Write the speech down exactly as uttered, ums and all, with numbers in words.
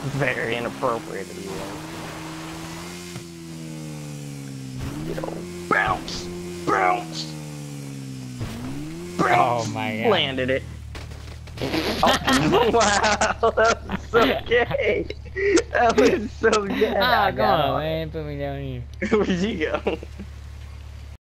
Very inappropriate of you. You know, bounce, bounce, bounce. Oh my god. Landed it. Oh, wow, that was so gay. That was so gay. Ah, I come got on, on man. Put me down here. it. Where'd you go?